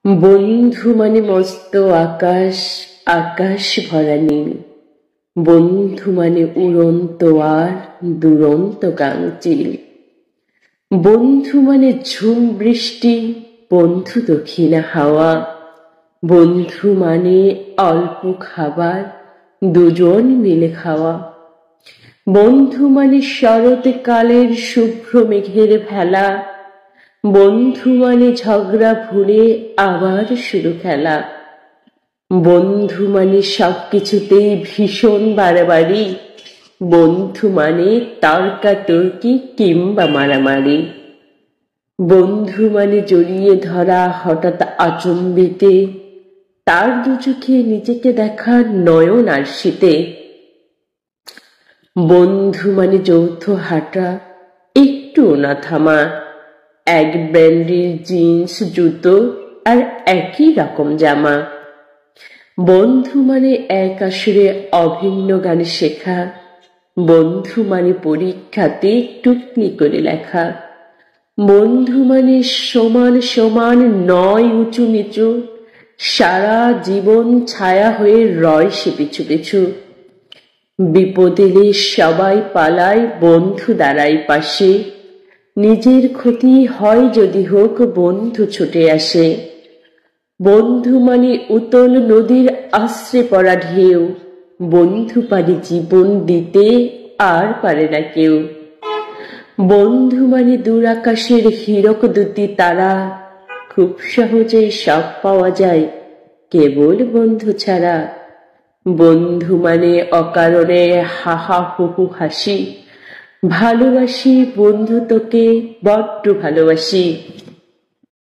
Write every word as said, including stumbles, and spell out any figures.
বন্ধু মানে মস্ত আকাশ, আকাশ ভরা নীল। বন্ধু মানে উড়ন্ত আর দুরন্ত গাংচিল। বন্ধু মানে ঝুম বৃষ্টি, বন্ধু দক্ষিণা হাওয়া। বন্ধু মানে অল্প খাবার, দুজন মিলে খাওয়া। বন্ধু মানে শরৎকালের শুভ্র মেঘের ভেলা। বন্ধু মানে ঝগড়া ভুলে আবার শুরু খেলা। বন্ধু মানে সবকিছুতেই ভীষণ বাড়াবাড়ি। বন্ধু মানে তর্কাতর্কি কিংবা মারামারি। বন্ধু মানে জড়িয়ে ধরা হঠাৎ আচম্বিতে, তার দু চোখে নিজেকে দেখা নয়ন আর শীতে। বন্ধু মানে যৌথ হাঁটা, একটু না থামা, এক ব্র্যান্ডের জিন্স জুতো আর একই রকম জামা। বন্ধু মানে এক আসরে অভিন্ন গান শেখা। বন্ধু মানে পরীক্ষাতে টুকলি করে লেখা। বন্ধু মানে সমান সমান নয় উঁচু নিচু, সারা জীবন ছায়া হয়ে রয় সে পিছু পিছু। বিপদ এলে সবাই পালায়, বন্ধু দাঁড়ায় পাশে। নিজের ক্ষতি হয় যদি হোক, বন্ধু ছুটে আসে। বন্ধু মানে উতল নদীর আশ্রে পড়া ঢেউ। বন্ধু পারে জীবন দিতে, আর পারে না কেউ। বন্ধু মানে দূর আকাশের হীরক দুটি তারা। খুব সহজেই সব পাওয়া যায় কেবল বন্ধু ছাড়া। বন্ধু মানে অকারণে হাহা হুহু হাসি। ভালোবাসি বন্ধু তোকে, বড্ড ভালোবাসি।